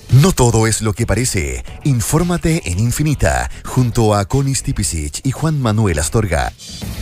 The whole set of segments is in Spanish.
No todo es lo que parece. Infórmate en Infinita, junto a Connie Stipicic y Juan Manuel Astorga.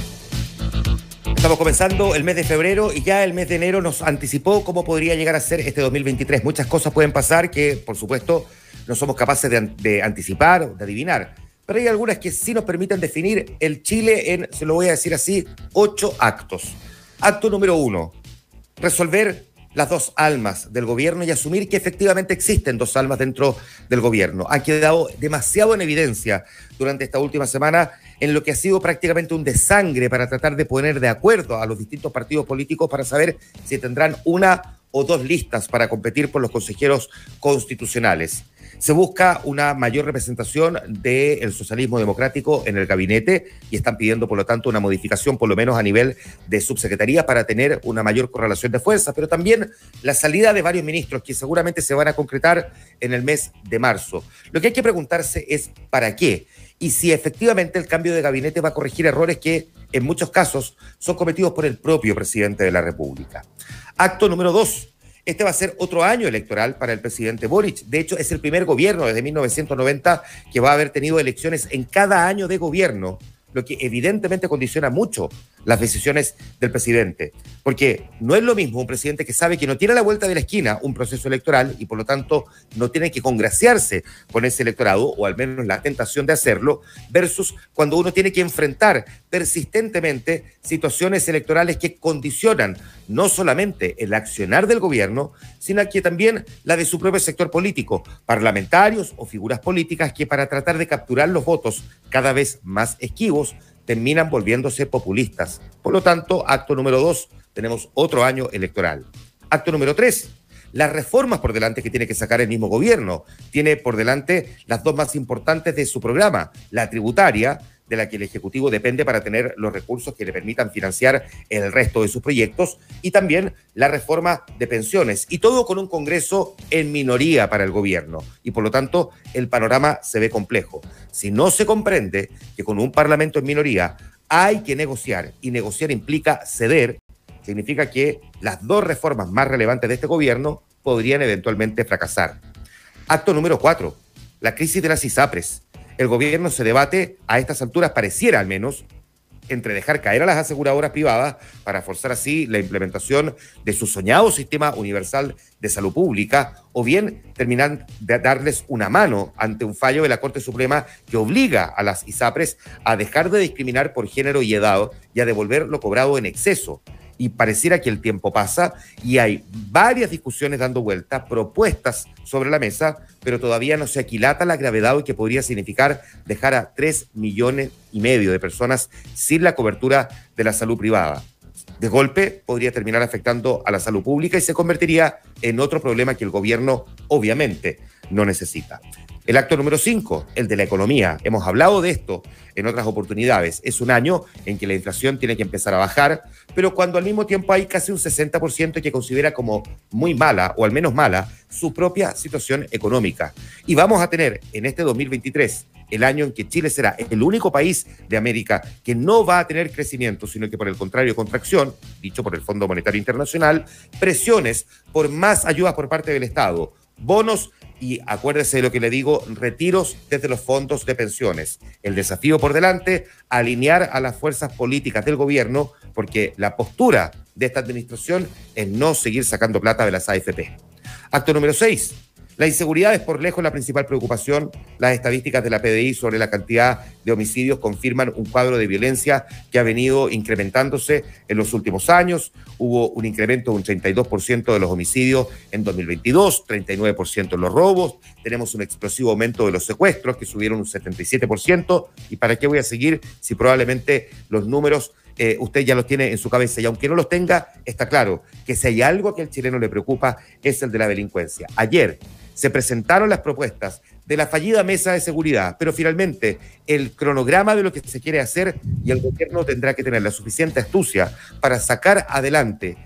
Estamos comenzando el mes de febrero y ya el mes de enero nos anticipó cómo podría llegar a ser este 2023. Muchas cosas pueden pasar que, por supuesto, no somos capaces de anticipar o de adivinar. Pero hay algunas que sí nos permiten definir el Chile en, se lo voy a decir así, 8 actos. Acto número 1, resolver las dos almas del gobierno y asumir que efectivamente existen dos almas dentro del gobierno. Ha quedado demasiado en evidencia durante esta última semana en lo que ha sido prácticamente un desangre para tratar de poner de acuerdo a los distintos partidos políticos para saber si tendrán una o dos listas para competir por los consejeros constitucionales. Se busca una mayor representación del socialismo democrático en el gabinete y están pidiendo, por lo tanto, una modificación, por lo menos a nivel de subsecretaría, para tener una mayor correlación de fuerzas, pero también la salida de varios ministros que seguramente se van a concretar en el mes de marzo. Lo que hay que preguntarse es ¿para qué? Y si efectivamente el cambio de gabinete va a corregir errores que, en muchos casos, son cometidos por el propio presidente de la República. Acto número 2. Este va a ser otro año electoral para el presidente Boric. De hecho, es el primer gobierno desde 1990 que va a haber tenido elecciones en cada año de gobierno, lo que evidentemente condiciona mucho las decisiones del presidente. Porque no es lo mismo un presidente que sabe que no tiene a la vuelta de la esquina un proceso electoral y por lo tanto no tiene que congraciarse con ese electorado, o al menos la tentación de hacerlo, versus cuando uno tiene que enfrentar persistentemente situaciones electorales que condicionan no solamente el accionar del gobierno, sino que también la de su propio sector político, parlamentarios o figuras políticas que para tratar de capturar los votos cada vez más esquivos terminan volviéndose populistas. Por lo tanto, acto número 2, tenemos otro año electoral. Acto número 3, las reformas por delante que tiene que sacar el mismo gobierno. Tiene por delante las dos más importantes de su programa, la tributaria, de la que el Ejecutivo depende para tener los recursos que le permitan financiar el resto de sus proyectos, y también la reforma de pensiones, y todo con un Congreso en minoría para el gobierno, y por lo tanto el panorama se ve complejo. Si no se comprende que con un Parlamento en minoría hay que negociar, y negociar implica ceder, significa que las dos reformas más relevantes de este gobierno podrían eventualmente fracasar. Acto número 4, la crisis de las ISAPRES. El gobierno se debate, a estas alturas pareciera al menos, entre dejar caer a las aseguradoras privadas para forzar así la implementación de su soñado sistema universal de salud pública, o bien terminar de darles una mano ante un fallo de la Corte Suprema que obliga a las ISAPRES a dejar de discriminar por género y edad y a devolver lo cobrado en exceso. Y pareciera que el tiempo pasa y hay varias discusiones dando vuelta, propuestas sobre la mesa, pero todavía no se aquilata la gravedad que podría significar dejar a 3,5 millones de personas sin la cobertura de la salud privada. De golpe podría terminar afectando a la salud pública y se convertiría en otro problema que el gobierno obviamente no necesita. El acto número 5, el de la economía. Hemos hablado de esto en otras oportunidades. Es un año en que la inflación tiene que empezar a bajar, pero cuando al mismo tiempo hay casi un 60% que considera como muy mala, o al menos mala, su propia situación económica. Y vamos a tener en este 2023, el año en que Chile será el único país de América que no va a tener crecimiento, sino que por el contrario contracción, dicho por el Fondo Monetario Internacional, presiones por más ayudas por parte del Estado, bonos y, acuérdese de lo que le digo, retiros desde los fondos de pensiones. El desafío por delante, alinear a las fuerzas políticas del gobierno, porque la postura de esta administración es no seguir sacando plata de las AFP. Acto número 6. La inseguridad es por lejos la principal preocupación. Las estadísticas de la PDI sobre la cantidad de homicidios confirman un cuadro de violencia que ha venido incrementándose en los últimos años. Hubo un incremento de un 32% de los homicidios en 2022, 39% en los robos. Tenemos un explosivo aumento de los secuestros que subieron un 77%. ¿Y para qué voy a seguir si probablemente los números usted ya los tiene en su cabeza? Y aunque no los tenga, está claro que si hay algo que al chileno le preocupa es el de la delincuencia. Ayer se presentaron las propuestas de la fallida mesa de seguridad, pero finalmente el cronograma de lo que se quiere hacer, y el gobierno tendrá que tener la suficiente astucia para sacar adelante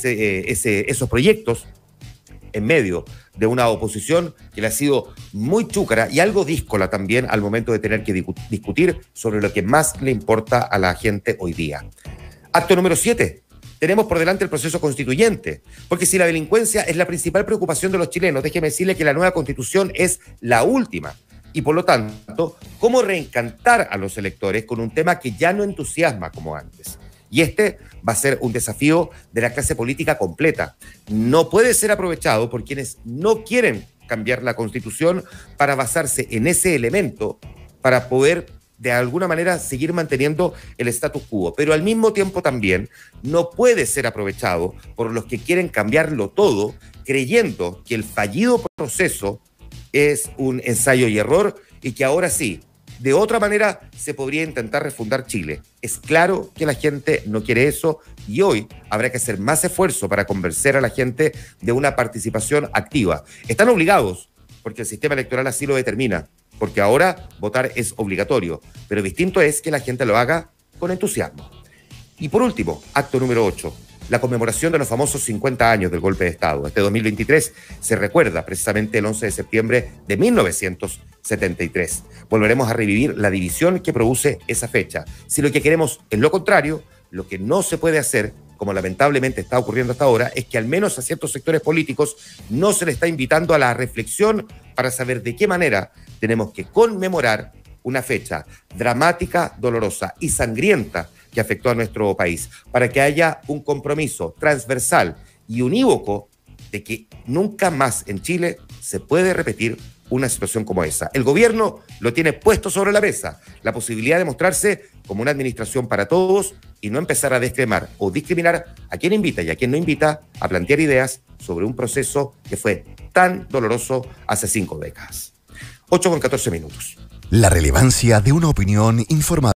esos proyectos en medio de una oposición que le ha sido muy chúcara y algo díscola también al momento de tener que discutir sobre lo que más le importa a la gente hoy día. Acto número 7. tenemos por delante el proceso constituyente, porque si la delincuencia es la principal preocupación de los chilenos, déjeme decirle que la nueva constitución es la última. Y por lo tanto, ¿cómo reencantar a los electores con un tema que ya no entusiasma como antes? Y este va a ser un desafío de la clase política completa. No puede ser aprovechado por quienes no quieren cambiar la Constitución para basarse en ese elemento para poder de alguna manera seguir manteniendo el status quo. Pero al mismo tiempo también no puede ser aprovechado por los que quieren cambiarlo todo creyendo que el fallido proceso es un ensayo y error y que ahora sí, de otra manera se podría intentar refundar Chile. Es claro que la gente no quiere eso y hoy habrá que hacer más esfuerzo para convencer a la gente de una participación activa. Están obligados, porque el sistema electoral así lo determina, porque ahora votar es obligatorio, pero distinto es que la gente lo haga con entusiasmo. Y por último, acto número 8. La conmemoración de los famosos 50 años del golpe de Estado. Este 2023 se recuerda precisamente el 11 de septiembre de 1973. Volveremos a revivir la división que produce esa fecha. Si lo que queremos es lo contrario, lo que no se puede hacer, como lamentablemente está ocurriendo hasta ahora, es que al menos a ciertos sectores políticos no se les está invitando a la reflexión para saber de qué manera tenemos que conmemorar una fecha dramática, dolorosa y sangrienta que afectó a nuestro país, para que haya un compromiso transversal y unívoco de que nunca más en Chile se puede repetir una situación como esa. El gobierno lo tiene puesto sobre la mesa, la posibilidad de mostrarse como una administración para todos y no empezar a descremar o discriminar a quien invita y a quien no invita a plantear ideas sobre un proceso que fue tan doloroso hace 5 décadas. 8:14. La relevancia de una opinión informada.